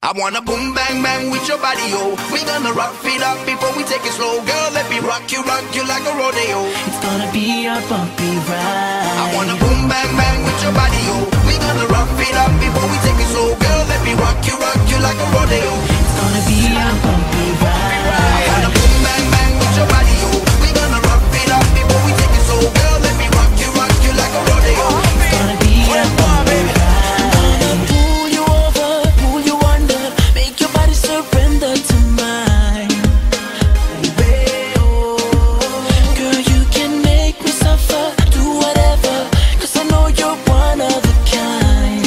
I wanna boom bang bang with your body, yo. We gonna rock it up before we take it slow. Girl, let me rock you like a rodeo. It's gonna be a bumpy ride. I wanna boom bang bang with your body, yo. We gonna rock it up before we take it slow. Girl, let me rock you like a rodeo. It's gonna be a bumpy ride. I wanna boom bang bang with your body, yo. We gonna rock it up before we take it slow. Girl, let me rock you like a rodeo. It's gonna be a bumpy ride. Pull you over, pull you under, make your body surrender to mine. Baby, oh. Girl, you can make me suffer, do whatever, 'cause I know you're one of a kind.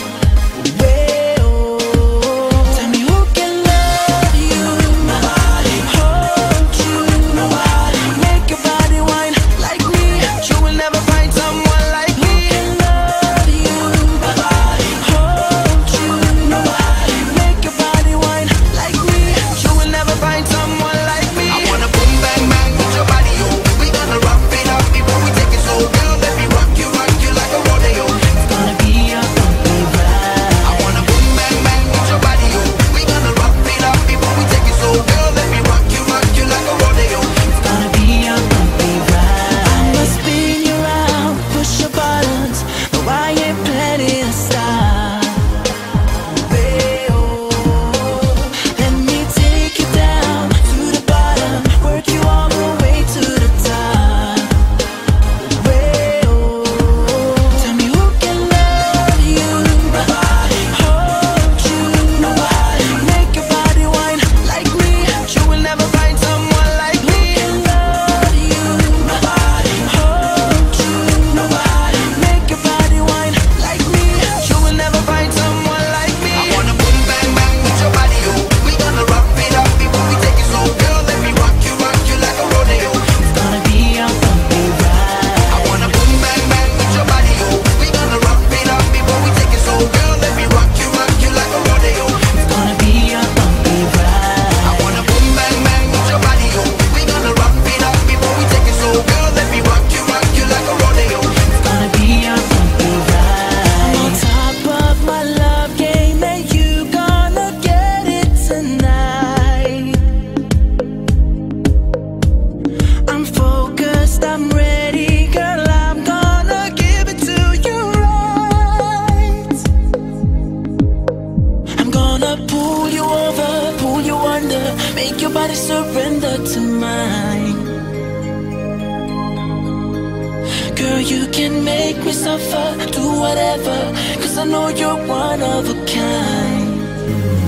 Baby, oh. Tell me who can love you, nobody. Hold you, nobody. Make your body whine like me. You will never find someone like me. Who can love you, nobody. Hold you, nobody. Make your body whine like me. You will never find someone like me. I wanna boom bang bang with your body, yo. We gonna rock it up before we take it slow. Girl, let me rock you like a rodeo. It's gonna be a bumpy ride. I wanna boom bang bang with your body, yo. We gonna rock it up before we take it slow. Girl, let me rock you like a rodeo. It's gonna be a bumpy ride. I'ma spin you around, push your buttons, but I ain't planning to stop. Babe, oh, let me take you down to the bottom, work you all the way to the top. Babe, oh, tell me who can love you, nobody. Hold you, nobody. Make your body whine like me. You will never find someone like me. Who can love you, nobody. Hold you, nobody. Make your body whine like me. You will never find someone like me. I wanna boom bang bang with your body, yo. We gonna rock it up before we take it slow. Girl, let me rock you like a rodeo. It's gonna be a bumpy ride. I wanna boom bang bang with your body, yo. We gonna rock it up before we take it slow. Girl, let me rock you like a rodeo. It's gonna be a bumpy ride. I wanna boom bang bang with your body, yo. We gonna rock it up before we take it slow. Girl, let me rock you like a rodeo. It's gonna be a bumpy ride. I'm on top of my love game, and you gonna get it tonight. I'm focused, I'm ready, girl. I'm gonna give it to you right. I'm gonna pull you over, pull you under, make your body surrender to mine. Girl, you can make me suffer, do whatever, 'cause I know you're one of a kind.